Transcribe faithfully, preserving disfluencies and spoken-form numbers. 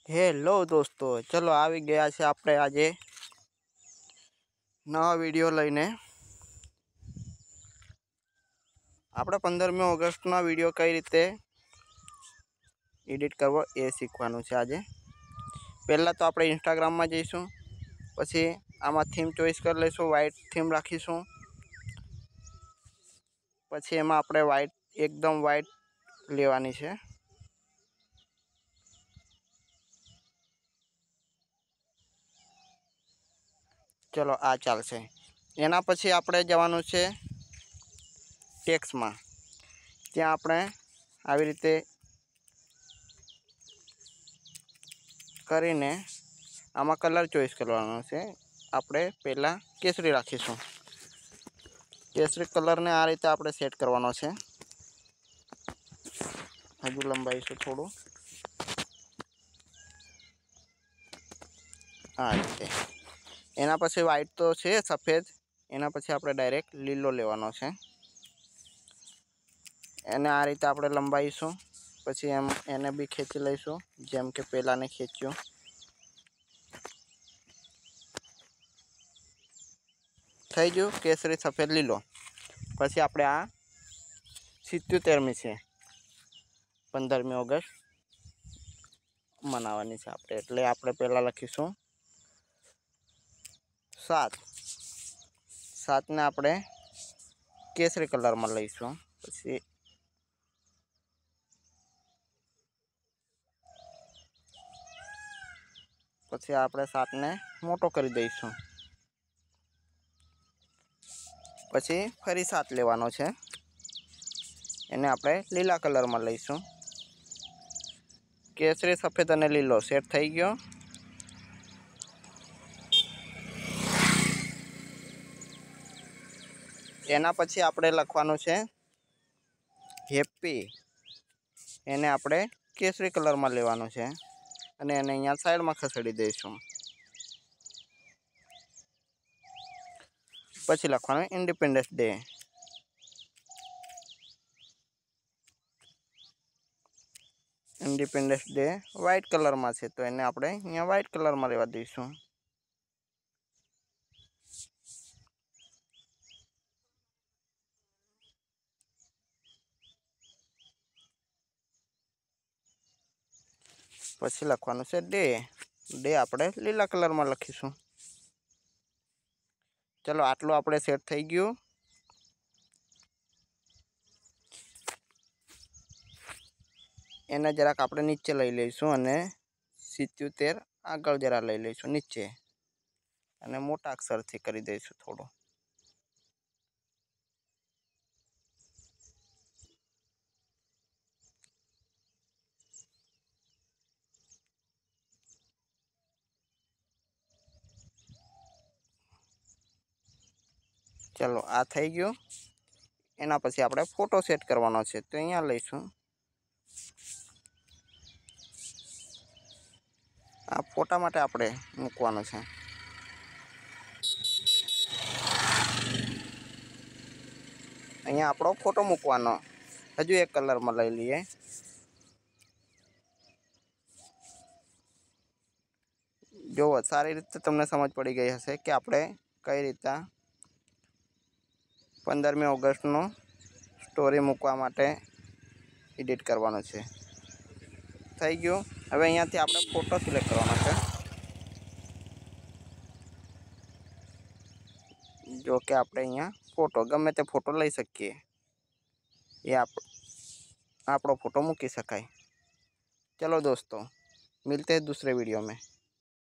Hello दोस्तों, चलो આવી ગયા છે આપણે આજે નવા વિડિયો લઈને। આપણે પંદરમી ઓગસ્ટનો વિડિયો કઈ રીતે એડિટ કરવો એ શીખવાનું છે આજે। પહેલા તો આપણે ઇન્સ્ટાગ્રામમાં જઈશું, પછી આમાં થીમ ચોઈસ કરી લઈશું, વ્હાઇટ થીમ રાખીશું। પછી એમાં આપણે વ્હાઇટ એકદમ વ્હાઇટ લેવાની છે। चलो आ चालशे। एना पछी आपणे जवानुं छे टेक्स्ट में। त्यां आपणे आवी रीते करीने आमां कलर चॉइस करवानो छे। आपणे पहेला केसरी राखीशुं। केसरी कलर ने आ रीते आपणे सेट करवानो छे। हजू लंबाईशुं थोड़ुं आ रीते। एना पछी व्हाइट तो छे सफेद, एना पछी आपणे डायरेक्ट लीलो लेवानो छे। एने आ रीते आपणे लंबाईशुं, पछी एम एने बी खेंची लईशुं जेम के पेलाने खेंच्युं। थई गयुं केसरी सफेद लीलो। पछी आपणे आ सित्योतेरमी छे, पंदरमी ऑगस्ट मनाववानी छे आपणे, एटले आपणे पहेला लखीशुं सात। सात ने आपणे केसरी कलर में लईशुं। पछी पछी आपणे सात ने मोटो करी दईशुं। पछी फरी सात लेवानो छे, एने आपणे लीला कलर में लईशुं। केसरी सफेद अने लीलो सेट थई गयो। एना पछी आपणे लखवानुं छे हेप्पी। एने आपणे केसरी कलर में लेवानुं छे अने एने अहींया साइड में खसेड़ी दईशुं। पछी लखवानुं independence day. Independence day white colour में छे, तो एने आपणे अहींया व्हाइट कलर में लेवा दईशुं। पछी लखवानुं छे डे। डे आपणे लीला कलर में लखीशुं। चलो आटलुं आपणे सेट थई गयुं। एने जराक आपणे नीचे लई लईशुं अने सित्योतेर आगळ जरा लई लईशुं नीचे, अने मोटा अक्षरथी करी दईशुं थोडुं। चलो आ थई गयुं। एना पछी आपणे फोटो सेट करवानो छे, तो अहींया लईशुं। आ फोटा माटे आपणे मूकवानो छे। अहींया आपणो फोटो मूकवानो। हजू एक कलर में लई लीए। जो सारी रीते तमने समझ पड़ी गई हशे कि आपणे कई रीते पंदरमी ऑगस्टनो स्टोरी मूकवा माटे एडिट करवानो छे। थई गयुं। हवे अहींयाथी आपणे फोटो सिलेक्ट करवानो छे। जो कि आपणे अहींया फोटो गमे ते फोटो लई सकीए। ए आप आपणो फोटो मूकी शकाय। चलो दोस्तों, मिलते हैं दूसरे वीडियो में।